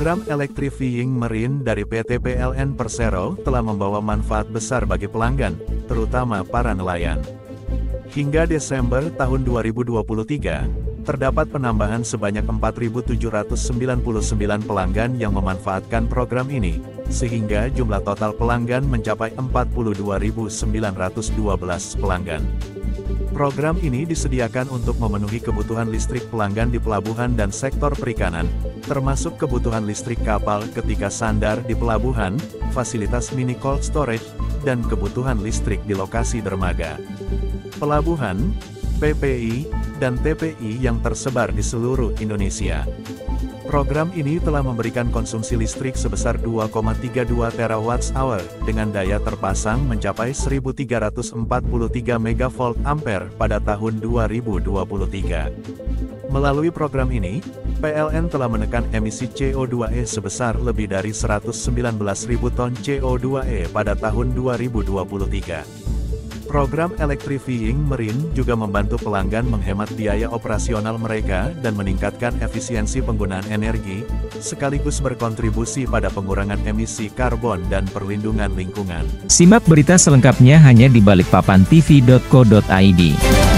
Program Electrifying Marine dari PT PLN Persero telah membawa manfaat besar bagi pelanggan, terutama para nelayan. Hingga Desember tahun 2023, terdapat penambahan sebanyak 4.799 pelanggan yang memanfaatkan program ini, sehingga jumlah total pelanggan mencapai 42.912 pelanggan. Program ini disediakan untuk memenuhi kebutuhan listrik pelanggan di pelabuhan dan sektor perikanan, termasuk kebutuhan listrik kapal ketika sandar di pelabuhan, fasilitas mini cold storage, dan kebutuhan listrik di lokasi dermaga, pelabuhan, PPI, dan TPI yang tersebar di seluruh Indonesia. Program ini telah memberikan konsumsi listrik sebesar 2,32 TWh dengan daya terpasang mencapai 1.343 MV ampere pada tahun 2023. Melalui program ini, PLN telah menekan emisi CO2e sebesar lebih dari 119.000 ton CO2e pada tahun 2023. Program Electrifying Marine juga membantu pelanggan menghemat biaya operasional mereka dan meningkatkan efisiensi penggunaan energi, sekaligus berkontribusi pada pengurangan emisi karbon dan perlindungan lingkungan. Simak berita selengkapnya hanya di balikpapantv.co.id.